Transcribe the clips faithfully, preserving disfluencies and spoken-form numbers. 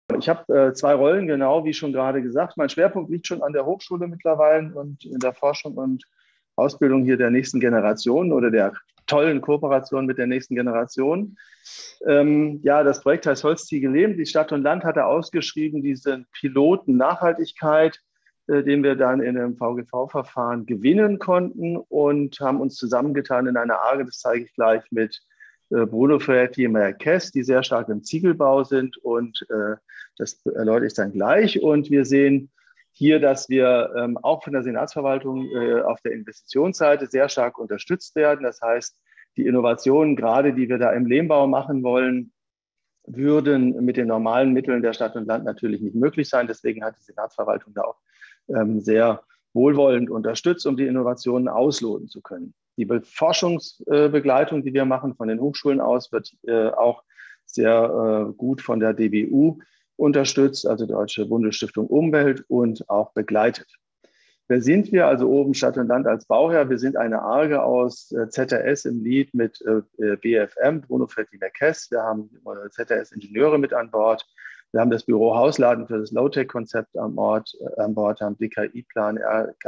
Ich habe äh, zwei Rollen, genau wie schon gerade gesagt. Mein Schwerpunkt liegt schon an der Hochschule mittlerweile und in der Forschung und Ausbildung hier der nächsten Generation oder der tollen Kooperation mit der nächsten Generation. Ähm, ja, das Projekt heißt Holzziege Leben. Die Stadt und Land hatte ausgeschrieben, diesen Piloten Nachhaltigkeit, äh, den wir dann in einem V G V-Verfahren gewinnen konnten und haben uns zusammengetan in einer A G, das zeige ich gleich, mit äh, Bruno Ferretti Marquez, die sehr stark im Ziegelbau sind, und äh, das erläutere ich dann gleich. Und wir sehen hier, dass wir ähm, auch von der Senatsverwaltung äh, auf der Investitionsseite sehr stark unterstützt werden. Das heißt, die Innovationen, gerade die wir da im Lehmbau machen wollen, würden mit den normalen Mitteln der Stadt und Land natürlich nicht möglich sein. Deswegen hat die Senatsverwaltung da auch ähm, sehr wohlwollend unterstützt, um die Innovationen ausloten zu können. Die Forschungsbegleitung, die wir machen von den Hochschulen aus, wird äh, auch sehr äh, gut von der D B U unterstützt, also Deutsche Bundesstiftung Umwelt, und auch begleitet. Wer sind wir? Also oben Stadt und Land als Bauherr. Wir sind eine A G aus äh, Z R S im Lead mit äh, B F M, Bruno Ferretti Marquez. Wir haben äh, Z R S-Ingenieure mit an Bord. Wir haben das Büro Hausladen für das Low-Tech-Konzept an Bord, äh, an Bord, haben D K I-Plan,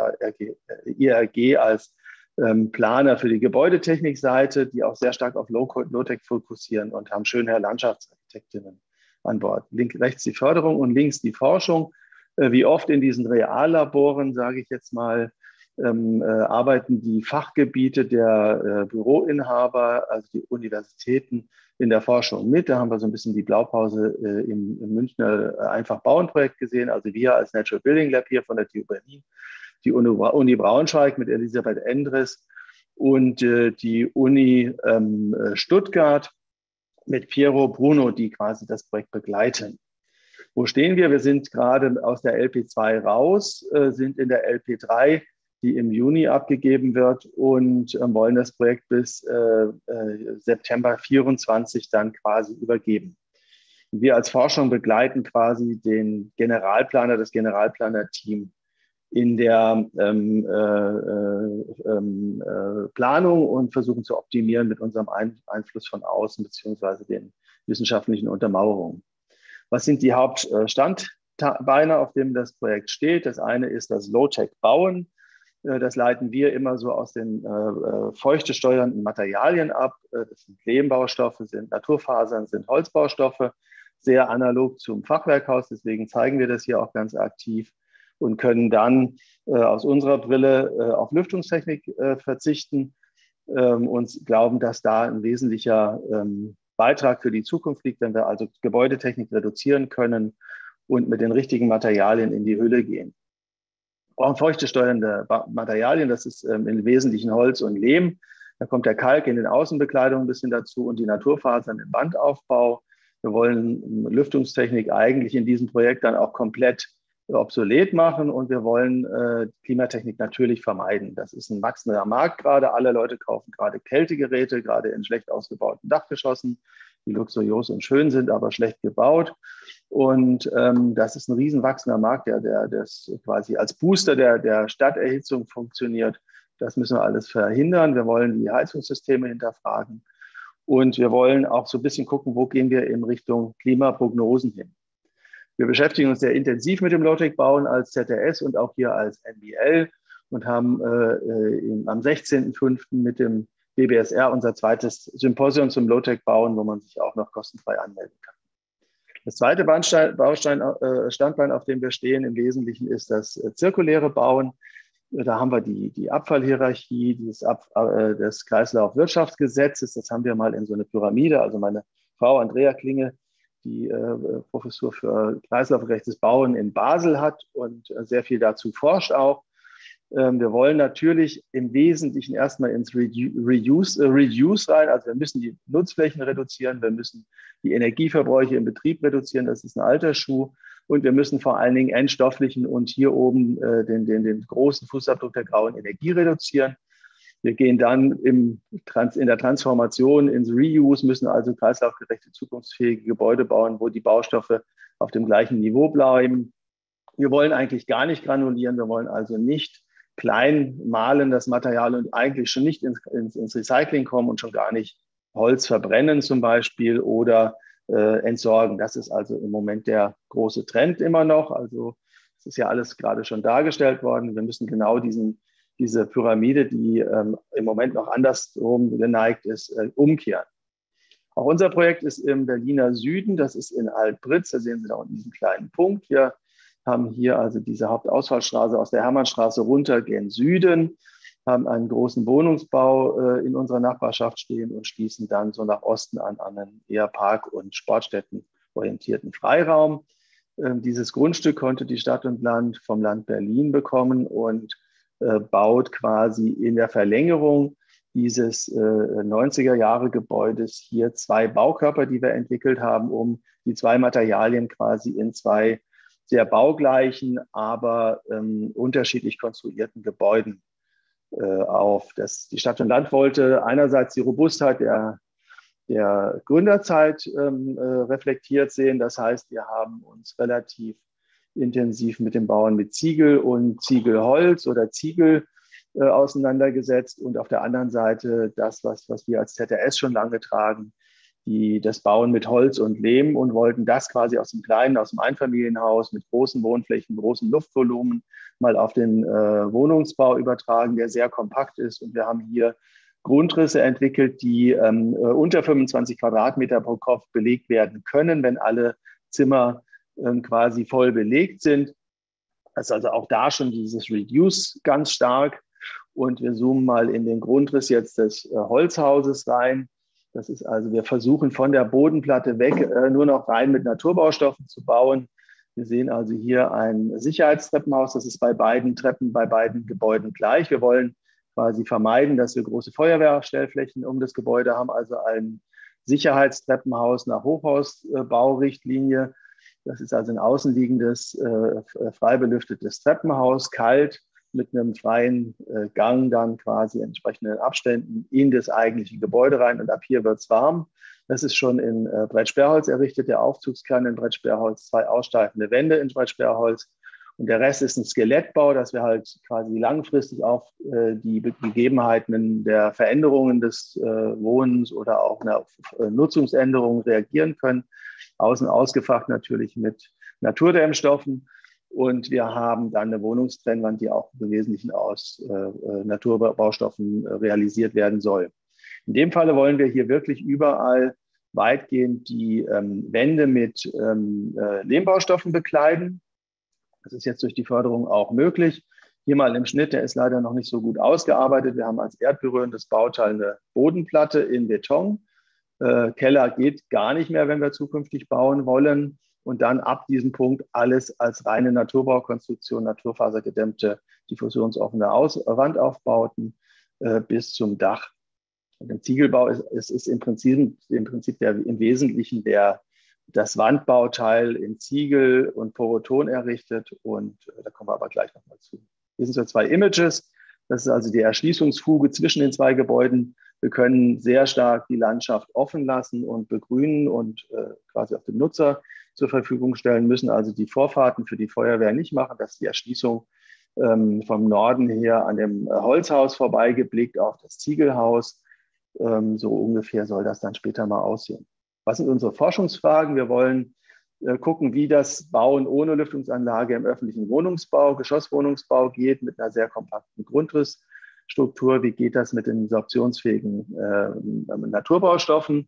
I R G als ähm, Planer für die Gebäudetechnikseite, die auch sehr stark auf Low-Tech fokussieren, und haben Schönherr Landschaftsarchitektinnen an Bord. Links, rechts die Förderung und links die Forschung. Wie oft in diesen Reallaboren, sage ich jetzt mal, ähm, äh, arbeiten die Fachgebiete der äh, Büroinhaber, also die Universitäten, in der Forschung mit. Da haben wir so ein bisschen die Blaupause äh, im, im Münchner äh, Einfach-Bauen-Projekt gesehen. Also wir als Natural Building Lab hier von der T U Berlin, die Uni, Uni Braunschweig mit Elisabeth Endres und äh, die Uni ähm, Stuttgart mit Piero Bruno, die quasi das Projekt begleiten. Wo stehen wir? Wir sind gerade aus der L P zwei raus, äh, sind in der L P drei, die im Juni abgegeben wird, und äh, wollen das Projekt bis äh, äh, September vierundzwanzig dann quasi übergeben. Und wir als Forschung begleiten quasi den Generalplaner, das Generalplaner-Team in der ähm, äh, ähm, äh, Planung und versuchen zu optimieren mit unserem Ein- Einfluss von außen beziehungsweise den wissenschaftlichen Untermauerungen. Was sind die Hauptstandbeine, auf denen das Projekt steht? Das eine ist das Low-Tech-Bauen. Das leiten wir immer so aus den äh, feuchte steuernden Materialien ab. Das sind Lehmbaustoffe, sind Naturfasern, sind Holzbaustoffe, sehr analog zum Fachwerkhaus. Deswegen zeigen wir das hier auch ganz aktiv und können dann äh, aus unserer Brille äh, auf Lüftungstechnik äh, verzichten ähm, und glauben, dass da ein wesentlicher ähm, Beitrag für die Zukunft liegt, wenn wir also Gebäudetechnik reduzieren können und mit den richtigen Materialien in die Hülle gehen. Wir brauchen feuchtesteuernde Materialien, das ist ähm, im Wesentlichen Holz und Lehm. Da kommt der Kalk in den Außenbekleidungen ein bisschen dazu und die Naturfasern im Bandaufbau. Wir wollen Lüftungstechnik eigentlich in diesem Projekt dann auch komplett obsolet machen, und wir wollen äh, Klimatechnik natürlich vermeiden. Das ist ein wachsender Markt gerade. Alle Leute kaufen gerade Kältegeräte, gerade in schlecht ausgebauten Dachgeschossen, die luxuriös und schön sind, aber schlecht gebaut. Und ähm, das ist ein riesen wachsender Markt, der, der das quasi als Booster der, der Stadterhitzung funktioniert. Das müssen wir alles verhindern. Wir wollen die Heizungssysteme hinterfragen. Und wir wollen auch so ein bisschen gucken, wo gehen wir in Richtung Klimaprognosen hin. Wir beschäftigen uns sehr intensiv mit dem Low-Tech-Bauen als Z R S und auch hier als N B L und haben äh, im, am sechzehnten fünften mit dem B B S R unser zweites Symposium zum Low-Tech-Bauen, wo man sich auch noch kostenfrei anmelden kann. Das zweite Baustein, Baustein, äh, Standbein, auf dem wir stehen, im Wesentlichen ist das äh, zirkuläre Bauen. Da haben wir die, die Abfallhierarchie des, Ab, äh, des Kreislaufwirtschaftsgesetzes. Das haben wir mal in so eine Pyramide. Also meine Frau Andrea Klinge, die äh, Professur für kreislaufgerechtes Bauen in Basel hat und äh, sehr viel dazu forscht auch. Ähm, wir wollen natürlich im Wesentlichen erstmal ins Redu Reduce, äh, Reduce rein. Also wir müssen die Nutzflächen reduzieren, wir müssen die Energieverbräuche im Betrieb reduzieren, das ist ein alter Schuh. Und wir müssen vor allen Dingen entstofflichen und hier oben äh, den, den, den großen Fußabdruck der grauen Energie reduzieren. Wir gehen dann im Trans in der Transformation ins Reuse, müssen also kreislaufgerechte, zukunftsfähige Gebäude bauen, wo die Baustoffe auf dem gleichen Niveau bleiben. Wir wollen eigentlich gar nicht granulieren, wir wollen also nicht klein mahlen das Material und eigentlich schon nicht ins, ins, ins Recycling kommen und schon gar nicht Holz verbrennen zum Beispiel oder äh, entsorgen. Das ist also im Moment der große Trend immer noch. Also es ist ja alles gerade schon dargestellt worden. Wir müssen genau diesen, diese Pyramide, die ähm, im Moment noch andersrum geneigt ist, äh, umkehren. Auch unser Projekt ist im Berliner Süden, das ist in Alt-Britz, da sehen Sie da unten diesen kleinen Punkt. Wir haben hier also diese Hauptausfallstraße aus der Hermannstraße runter gen Süden, haben einen großen Wohnungsbau äh, in unserer Nachbarschaft stehen und schließen dann so nach Osten an, an einen eher Park- und Sportstätten orientierten Freiraum. Ähm, dieses Grundstück konnte die Stadt und Land vom Land Berlin bekommen und äh, baut quasi in der Verlängerung dieses äh, neunziger-Jahre-Gebäudes hier zwei Baukörper, die wir entwickelt haben, um die zwei Materialien quasi in zwei sehr baugleichen, aber ähm, unterschiedlich konstruierten Gebäuden äh, auf. Das, die Stadt und Land wollte einerseits die Robustheit der, der Gründerzeit ähm, äh, reflektiert sehen. Das heißt, wir haben uns relativ intensiv mit den Bauern mit Ziegel und Ziegelholz oder Ziegel äh, auseinandergesetzt und auf der anderen Seite das, was, was wir als Z R S schon lange tragen, die, das Bauen mit Holz und Lehm und wollten das quasi aus dem kleinen, aus dem Einfamilienhaus mit großen Wohnflächen, großem Luftvolumen mal auf den äh, Wohnungsbau übertragen, der sehr kompakt ist. Und wir haben hier Grundrisse entwickelt, die ähm, unter fünfundzwanzig Quadratmeter pro Kopf belegt werden können, wenn alle Zimmer ähm, quasi voll belegt sind. Das ist also auch da schon dieses Reduce ganz stark. Und wir zoomen mal in den Grundriss jetzt des äh, Holzhauses rein. Das ist also, wir versuchen von der Bodenplatte weg äh, nur noch rein mit Naturbaustoffen zu bauen. Wir sehen also hier ein Sicherheitstreppenhaus. Das ist bei beiden Treppen, bei beiden Gebäuden gleich. Wir wollen quasi vermeiden, dass wir große Feuerwehrstellflächen um das Gebäude haben, also ein Sicherheitstreppenhaus nach Hochhausbaurichtlinie. Das ist also ein außenliegendes, äh, frei belüftetes Treppenhaus, kalt, mit einem freien äh, Gang dann quasi entsprechenden Abständen in das eigentliche Gebäude rein. Und ab hier wird es warm. Das ist schon in äh, Brettsperrholz errichtet, der Aufzugskern in Brettsperrholz, zwei aussteifende Wände in Brettsperrholz. Und der Rest ist ein Skelettbau, dass wir halt quasi langfristig auf äh, die Gegebenheiten der Veränderungen des äh, Wohnens oder auch einer äh, Nutzungsänderung reagieren können. Außen ausgefacht natürlich mit Naturdämmstoffen. Und wir haben dann eine Wohnungstrennwand, die auch im Wesentlichen aus äh, Naturbaustoffen äh, realisiert werden soll. In dem Falle wollen wir hier wirklich überall weitgehend die ähm, Wände mit ähm, äh, Lehmbaustoffen bekleiden. Das ist jetzt durch die Förderung auch möglich. Hier mal im Schnitt, der ist leider noch nicht so gut ausgearbeitet. Wir haben als erdberührendes Bauteil eine Bodenplatte in Beton. Äh, Keller geht gar nicht mehr, wenn wir zukünftig bauen wollen. Und dann ab diesem Punkt alles als reine Naturbaukonstruktion, naturfasergedämmte, diffusionsoffene Aus Wandaufbauten äh, bis zum Dach. Und im Ziegelbau ist, ist, ist im Prinzip, im Prinzip der, im Wesentlichen der, das Wandbauteil in Ziegel und Poroton errichtet. Und äh, da kommen wir aber gleich nochmal zu. Hier sind so zwei Images. Das ist also die Erschließungsfuge zwischen den zwei Gebäuden. Wir können sehr stark die Landschaft offen lassen und begrünen und äh, quasi auf den Nutzer zur Verfügung stellen, müssen also die Vorfahrten für die Feuerwehr nicht machen. Das ist die Erschließung ähm, vom Norden her an dem Holzhaus vorbeigeblickt auf das Ziegelhaus. Ähm, so ungefähr soll das dann später mal aussehen. Was sind unsere Forschungsfragen? Wir wollen äh, gucken, wie das Bauen ohne Lüftungsanlage im öffentlichen Wohnungsbau, Geschosswohnungsbau geht, mit einer sehr kompakten Grundrissstruktur. Wie geht das mit den sorptionsfähigen äh, Naturbaustoffen?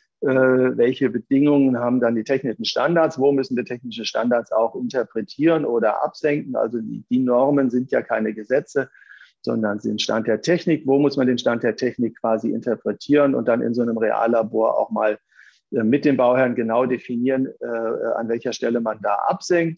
Äh, welche Bedingungen haben dann die technischen Standards? Wo müssen wir technische Standards auch interpretieren oder absenken? Also die, die Normen sind ja keine Gesetze, sondern sind Stand der Technik. Wo muss man den Stand der Technik quasi interpretieren und dann in so einem Reallabor auch mal äh, mit dem Bauherrn genau definieren, äh, an welcher Stelle man da absenkt?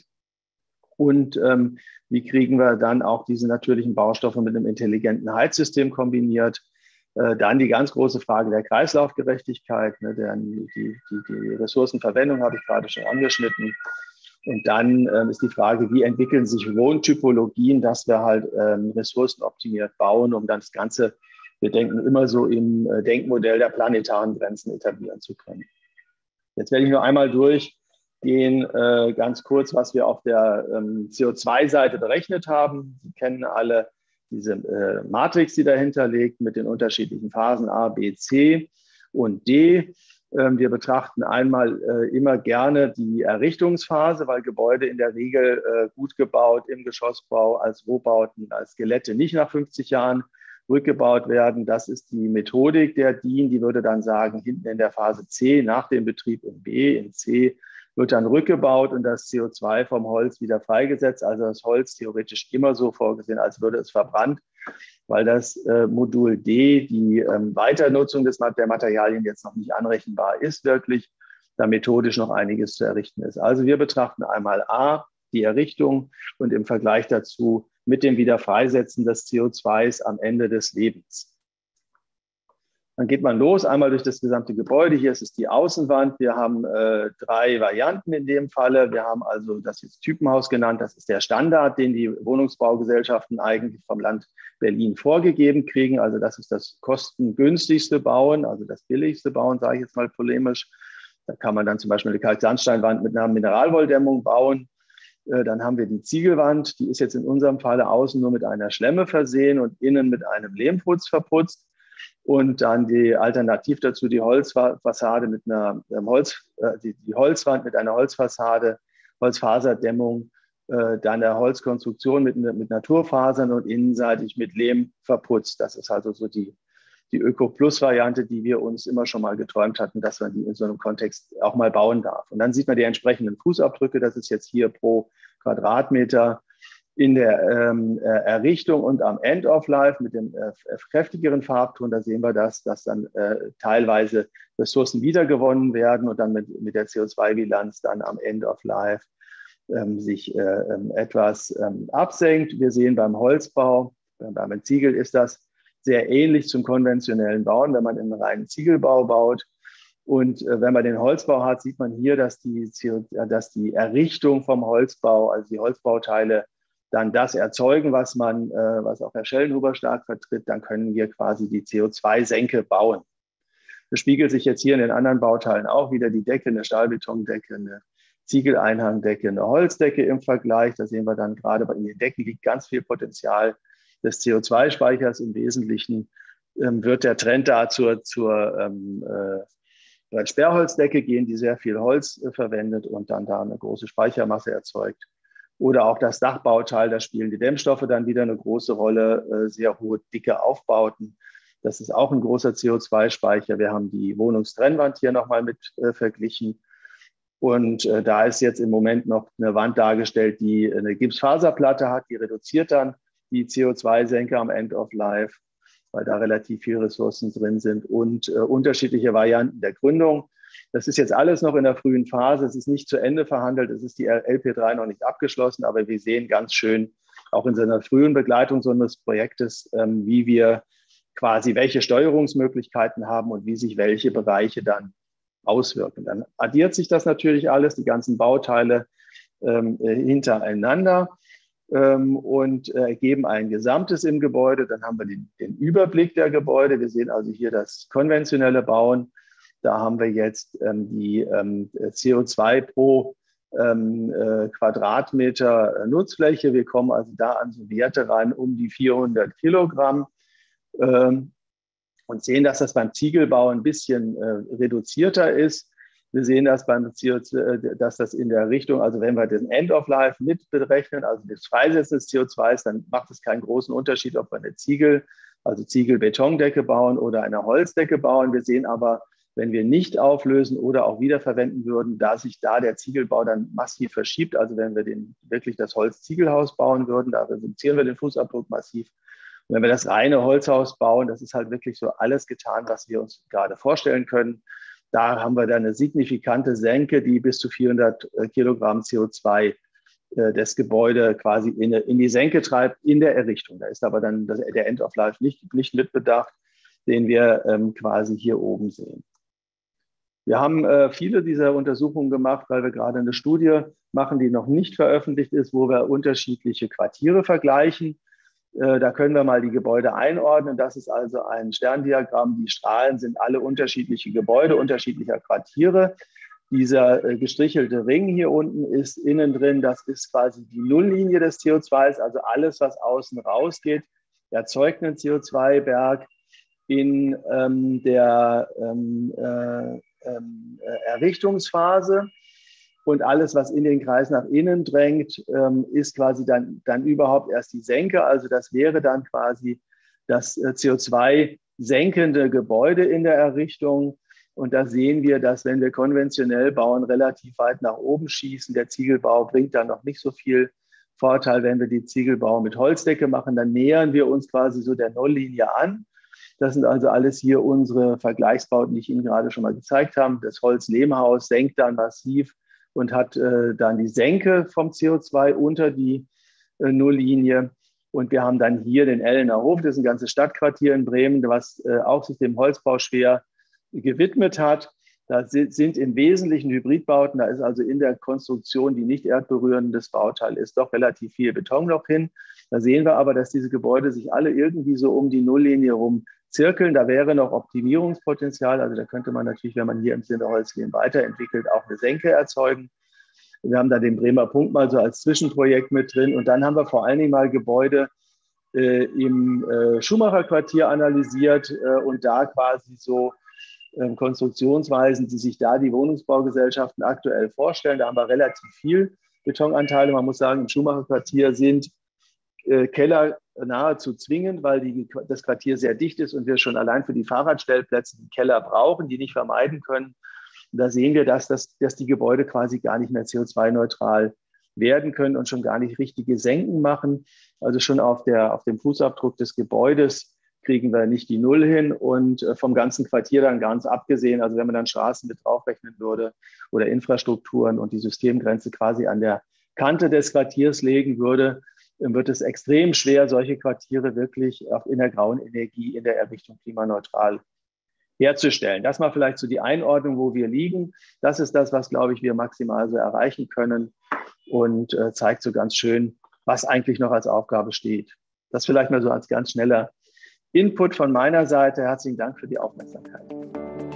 Und ähm, wie kriegen wir dann auch diese natürlichen Baustoffe mit einem intelligenten Heizsystem kombiniert? Dann die ganz große Frage der Kreislaufgerechtigkeit, ne, der, die, die, die Ressourcenverwendung habe ich gerade schon angeschnitten. Und dann ähm, ist die Frage, wie entwickeln sich Wohntypologien, dass wir halt ähm, ressourcenoptimiert bauen, um dann das Ganze, wir denken immer so im äh, Denkmodell der planetaren Grenzen etablieren zu können. Jetzt werde ich nur einmal durchgehen, äh, ganz kurz, was wir auf der ähm, C O zwei Seite berechnet haben. Sie kennen alle diese äh, Matrix, die dahinter liegt, mit den unterschiedlichen Phasen A, B, C und D. Wir betrachten einmal immer gerne die Errichtungsphase, weil Gebäude in der Regel gut gebaut im Geschossbau als Rohbauten, als Skelette nicht nach fünfzig Jahren rückgebaut werden. Das ist die Methodik der D I N. Die würde dann sagen, hinten in der Phase C nach dem Betrieb in B, in C wird dann rückgebaut und das C O zwei vom Holz wieder freigesetzt. Also das Holz theoretisch immer so vorgesehen, als würde es verbrannt, weil das äh, Modul D, die ähm, Weiternutzung des, der Materialien jetzt noch nicht anrechenbar ist, wirklich, da methodisch noch einiges zu errichten ist. Also wir betrachten einmal A, die Errichtung und im Vergleich dazu mit dem Wiederfreisetzen des C O zwei am Ende des Lebens. Dann geht man los, einmal durch das gesamte Gebäude. Hier ist es die Außenwand. Wir haben äh, drei Varianten in dem Falle. Wir haben also das jetzt Typenhaus genannt. Das ist der Standard, den die Wohnungsbaugesellschaften eigentlich vom Land Berlin vorgegeben kriegen. Also das ist das kostengünstigste Bauen, also das billigste Bauen, sage ich jetzt mal polemisch. Da kann man dann zum Beispiel eine Kalksandsteinwand mit einer Mineralwolldämmung bauen. Äh, dann haben wir die Ziegelwand. Die ist jetzt in unserem Falle außen nur mit einer Schlemme versehen und innen mit einem Lehmputz verputzt. Und dann die Alternativ dazu die Holzfassade mit einer ähm, Holz, äh, die, die Holzwand mit einer Holzfassade, Holzfaserdämmung, äh, dann der Holzkonstruktion mit, mit Naturfasern und innenseitig mit Lehm verputzt. Das ist also so die, die Öko-Plus-Variante, die wir uns immer schon mal geträumt hatten, dass man die in so einem Kontext auch mal bauen darf. Und dann sieht man die entsprechenden Fußabdrücke. Das ist jetzt hier pro Quadratmeter in der ähm, Errichtung und am End of Life mit dem äh, kräftigeren Farbton. Da sehen wir das, dass dann äh, teilweise Ressourcen wiedergewonnen werden und dann mit, mit der C O zwei Bilanz dann am End of Life ähm, sich äh, ähm, etwas ähm, absenkt. Wir sehen beim Holzbau, beim Ziegel ist das sehr ähnlich zum konventionellen Bauen, wenn man einen reinen Ziegelbau baut. Und äh, wenn man den Holzbau hat, sieht man hier, dass die, dass die Errichtung vom Holzbau, also die Holzbauteile, dann das erzeugen, was man, äh, was auch Herr Schellenhuber stark vertritt, dann können wir quasi die C O zwei Senke bauen. Das spiegelt sich jetzt hier in den anderen Bauteilen auch wieder, die Decke, eine Stahlbetondecke, eine Ziegeleinhangdecke, eine Holzdecke im Vergleich. Da sehen wir dann gerade bei den Decken liegt ganz viel Potenzial des C O zwei Speichers. Im Wesentlichen ähm, wird der Trend da zur, zur ähm, äh, Sperrholzdecke gehen, die sehr viel Holz äh, verwendet und dann da eine große Speichermasse erzeugt. Oder auch das Dachbauteil, da spielen die Dämmstoffe dann wieder eine große Rolle, sehr hohe, dicke Aufbauten. Das ist auch ein großer C O zwei Speicher. Wir haben die Wohnungstrennwand hier nochmal mit äh, verglichen. Und äh, da ist jetzt im Moment noch eine Wand dargestellt, die eine Gipsfaserplatte hat. Die reduziert dann die C O zwei Senke am End of Life, weil da relativ viele Ressourcen drin sind und äh, unterschiedliche Varianten der Gründung. Das ist jetzt alles noch in der frühen Phase. Es ist nicht zu Ende verhandelt. Es ist die L P drei noch nicht abgeschlossen. Aber wir sehen ganz schön auch in seiner frühen Begleitung so eines Projektes, ähm, wie wir quasi welche Steuerungsmöglichkeiten haben und wie sich welche Bereiche dann auswirken. Dann addiert sich das natürlich alles, die ganzen Bauteile ähm, hintereinander ähm, und ergeben äh, ein Gesamtes im Gebäude. Dann haben wir den, den Überblick der Gebäude. Wir sehen also hier das konventionelle Bauen. Da haben wir jetzt ähm, die ähm, C O zwei pro ähm, äh, Quadratmeter Nutzfläche. Wir kommen also da an so Werte ran um die vierhundert Kilogramm ähm, und sehen, dass das beim Ziegelbau ein bisschen äh, reduzierter ist. Wir sehen das beim C O zwei, dass das in der Richtung, also wenn wir den End of Life mit berechnen, also das Freisetzen des C O zwei, dann macht es keinen großen Unterschied, ob wir eine Ziegel, also Ziegel-Betondecke bauen oder eine Holzdecke bauen. Wir sehen aber, wenn wir nicht auflösen oder auch wiederverwenden würden, da sich da der Ziegelbau dann massiv verschiebt. Also wenn wir den, wirklich das Holz-Ziegelhaus bauen würden, da reduzieren wir den Fußabdruck massiv. Und wenn wir das reine Holzhaus bauen, das ist halt wirklich so alles getan, was wir uns gerade vorstellen können. Da haben wir dann eine signifikante Senke, die bis zu vierhundert Kilogramm C O zwei äh, das Gebäude quasi in, in die Senke treibt, in der Errichtung. Da ist aber dann das, der End of Life nicht, nicht mitbedacht, den wir ähm, quasi hier oben sehen. Wir haben äh, viele dieser Untersuchungen gemacht, weil wir gerade eine Studie machen, die noch nicht veröffentlicht ist, wo wir unterschiedliche Quartiere vergleichen. Äh, da können wir mal die Gebäude einordnen. Das ist also ein Sterndiagramm. Die Strahlen sind alle unterschiedliche Gebäude, unterschiedlicher Quartiere. Dieser äh, gestrichelte Ring hier unten ist innen drin. Das ist quasi die Nulllinie des C O zwei, also alles, was außen rausgeht, erzeugt einen C O zwei Berg. In ähm, der ähm, äh, ähm, Errichtungsphase. Und alles, was in den Kreis nach innen drängt, ähm, ist quasi dann, dann überhaupt erst die Senke. Also das wäre dann quasi das äh, C O zwei senkende Gebäude in der Errichtung. Und da sehen wir, dass wenn wir konventionell bauen, relativ weit nach oben schießen. Der Ziegelbau bringt dann noch nicht so viel Vorteil. Wenn wir die Ziegelbau mit Holzdecke machen, dann nähern wir uns quasi so der Nulllinie an. Das sind also alles hier unsere Vergleichsbauten, die ich Ihnen gerade schon mal gezeigt habe. Das Holzlehmhaus senkt dann massiv und hat äh, dann die Senke vom C O zwei unter die äh, Nulllinie. Und wir haben dann hier den Ellener Hof, das ist ein ganzes Stadtquartier in Bremen, was äh, auch sich dem Holzbau schwer gewidmet hat. Da sind im Wesentlichen Hybridbauten, da ist also in der Konstruktion, die nicht erdberührendes Bauteil ist, doch relativ viel Beton noch hin. Da sehen wir aber, dass diese Gebäude sich alle irgendwie so um die Nulllinie rum zirkeln. Da wäre noch Optimierungspotenzial. Also da könnte man natürlich, wenn man hier im Sinne Holzlehm weiterentwickelt, auch eine Senke erzeugen. Wir haben da den Bremer Punkt mal so als Zwischenprojekt mit drin. Und dann haben wir vor allen Dingen mal Gebäude äh, im äh, Schumacher-Quartier analysiert äh, und da quasi so äh, Konstruktionsweisen, die sich da die Wohnungsbaugesellschaften aktuell vorstellen. Da haben wir relativ viel Betonanteile. Man muss sagen, im Schumacher-Quartier sind äh, Keller nahezu zwingend, weil die, das Quartier sehr dicht ist und wir schon allein für die Fahrradstellplätze die Keller brauchen, die nicht vermeiden können. Und da sehen wir, dass, das, dass die Gebäude quasi gar nicht mehr C O zwei neutral werden können und schon gar nicht richtige Senken machen. Also schon auf, der, auf dem Fußabdruck des Gebäudes kriegen wir nicht die Null hin und vom ganzen Quartier dann ganz abgesehen, also wenn man dann Straßen mit draufrechnen würde oder Infrastrukturen und die Systemgrenze quasi an der Kante des Quartiers legen würde, wird es extrem schwer, solche Quartiere wirklich auch in der grauen Energie in der Errichtung klimaneutral herzustellen. Das mal vielleicht so die Einordnung, wo wir liegen. Das ist das, was, glaube ich, wir maximal so erreichen können und äh, zeigt so ganz schön, was eigentlich noch als Aufgabe steht. Das vielleicht mal so als ganz schneller Input von meiner Seite. Herzlichen Dank für die Aufmerksamkeit.